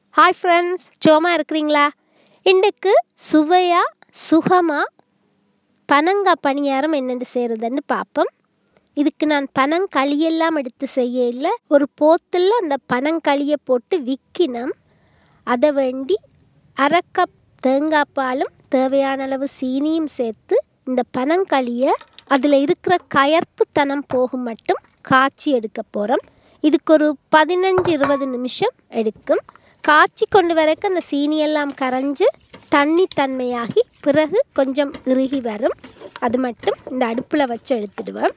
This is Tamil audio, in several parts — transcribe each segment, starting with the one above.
ஹாய் ஃப்ரெண்ட்ஸ், சுகமாக இருக்கிறீங்களா? இன்றைக்கு சுவையாக சுகமாக பனங்காய் பணியாரம் என்னென்று செய்கிறதுன்னு பார்ப்போம். இதுக்கு நான் பனங்களியெல்லாம் எடுத்து செய்ய இல்லை, ஒரு போத்தில் அந்த பனங்களியை போட்டு விற்கினோம். அதை வேண்டி அரை கப் தேங்காய் பாலும் தேவையான அளவு சீனியும் சேர்த்து இந்த பனங்களியை அதில் இருக்கிற கயர்ப்புத்தனம் போகும் மட்டும் காய்ச்சி எடுக்க போகிறோம். இதுக்கு ஒரு 15-20 நிமிஷம் எடுக்கும். காய்ச்சி கொண்டு வரைக்கும் அந்த சீனியெல்லாம் கரைஞ்சி தண்ணி தன்மையாகி பிறகு கொஞ்சம் இறுகி வரும். அது மட்டும் இந்த அடுப்பில் வச்சு எடுத்துடுவேன்.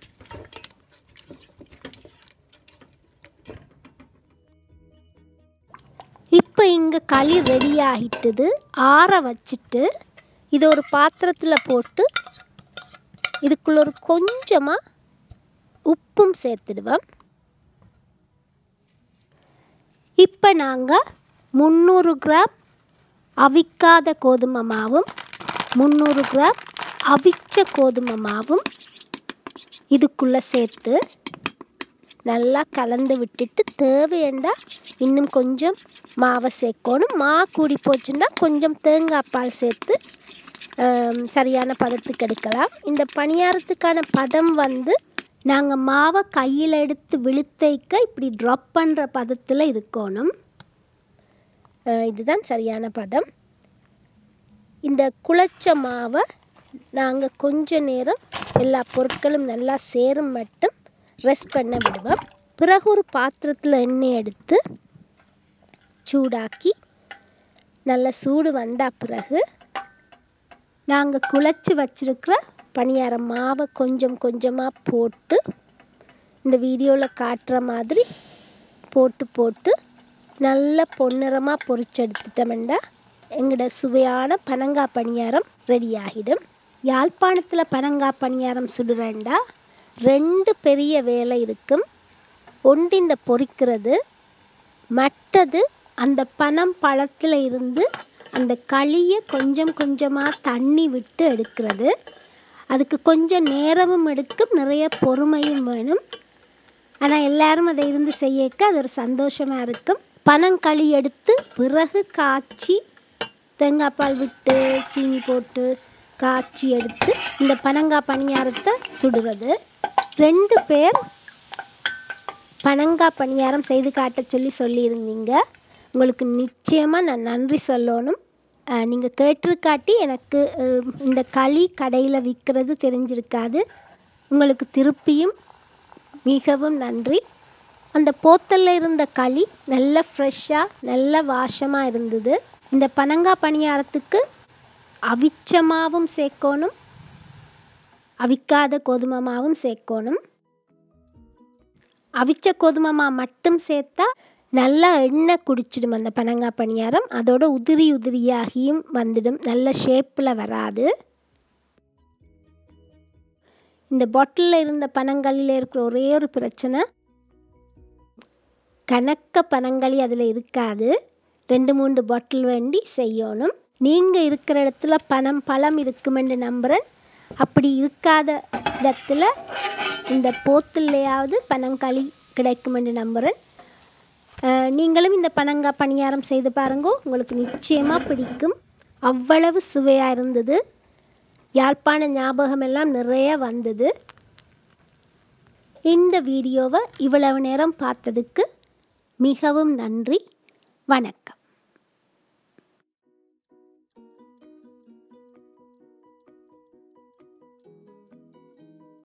இப்போ இங்கே களி ரெடி ஆகிட்டுது. ஆற வச்சுட்டு இதை ஒரு பாத்திரத்தில் போட்டு இதுக்குள்ள ஒரு கொஞ்சமாக உப்பும் சேர்த்துடுவோம். இப்போ நாங்கள் 300 கிராம் அவிக்காத கோதுமை மாவும் 300 கிராம் அவிச்ச கோதுமை மாவும் இதுக்குள்ளே சேர்த்து நல்லா கலந்து விட்டுட்டு தேவையண்டா இன்னும் கொஞ்சம் மாவை சேர்க்கணும். மா கூடி போச்சுன்னா கொஞ்சம் தேங்காய் பால் சேர்த்து சரியான பதத்துக்கு எடுக்கலாம். இந்த பணியாரத்துக்கான பதம் நாங்கள் மாவை கையில் எடுத்து விழுத்தைக்க இப்படி ட்ராப் பண்ணுற பதத்தில் இருக்கணும். இதுதான் சரியான பதம். இந்த குழச்ச மாவை நாங்கள் கொஞ்ச நேரம் எல்லா பொருட்களும் நல்லா சேரும் மட்டும் ரெஸ்ட் பண்ண விடுவோம். பிறகு ஒரு பாத்திரத்தில் எண்ணெய் எடுத்து சூடாக்கி நல்லா சூடு வந்த பிறகு நாங்கள் குழச்சி வச்சுருக்கிற பணியார மாவை கொஞ்சம் கொஞ்சமாக போட்டு இந்த வீடியோவில் காட்டுற மாதிரி போட்டு நல்ல பொன்னிறமாக பொரிச்சு எடுத்துட்டோம்னா எங்களோட சுவையான பனங்காய் பணியாரம் ரெடி ஆகிடும். யாழ்ப்பாணத்தில் பனங்காய் பணியாரம் சுடுறேன்டா 2 பெரிய வேலை இருக்கும். ஒன்று இந்த பொரிக்கிறது, மற்றது அந்த பனம் பழத்தில் இருந்து அந்த களியை கொஞ்சம் கொஞ்சமாக தண்ணி விட்டு எடுக்கிறது. அதுக்கு கொஞ்சம் நேரமும் எடுக்கும், நிறைய பொறுமையும் வேணும். ஆனால் எல்லாரும் அதை இருந்து செய்யக்க அது ஒரு சந்தோஷமாக இருக்கும். பனங்களி எடுத்து பிறகு காய்ச்சி தேங்காய் பால் விட்டு சீனி போட்டு காய்ச்சி எடுத்து இந்த பனங்காய் பணியாரத்தை சுடுறது. 2 பேர் பனங்காய் பணியாரம் செய்து காட்ட சொல்லியிருந்தீங்க. உங்களுக்கு நிச்சயமாக நான் நன்றி சொல்லணும். நீங்கள் கேட்டிருக்காட்டி எனக்கு இந்த களி கடையில் விற்கிறது தெரிஞ்சிருக்காது. உங்களுக்கு திருப்பியும் மிகவும் நன்றி. அந்த போத்தலில் இருந்த களி நல்ல ஃப்ரெஷ்ஷாக நல்ல வாசமாக இருந்தது. இந்த பனங்காய் பணியாரத்துக்கு அவிச்ச மாவும் சேர்க்கணும், அவிக்காத கோதுமை மாவும் சேர்க்கணும். அவிச்ச கோதுமை மா மட்டும் சேர்த்தா நல்லா எண்ணெய் குடிச்சிடும் அந்த பனங்காய் பணியாரம். அதோட உதிரியாகியும் வந்துடும், நல்ல ஷேப்பில் வராது. இந்த பாட்டிலில் இருந்த பனங்களில் இருக்கிற ஒரே ஒரு பிரச்சனை, கணக்க பனங்களி அதில் இருக்காது. 2-3 பாட்டில் வேண்டி செய்யணும். நீங்கள் இருக்கிற இடத்துல பழம் இருக்குமென்று நம்புகிறேன். அப்படி இருக்காத இடத்துல இந்த போத்துலையாவது பனங்களி கிடைக்குமென்று நம்புகிறேன். நீங்களும் இந்த பனங்காய் பணியாரம் செய்து பாருங்க, உங்களுக்கு நிச்சயமாக பிடிக்கும். அவ்வளவு சுவையாக இருந்தது. யாழ்ப்பாண ஞாபகமெல்லாம் நிறைய வந்தது. இந்த வீடியோவை இவ்வளவு நேரம் பார்த்ததுக்கு மிகவும் நன்றி. வணக்கம்.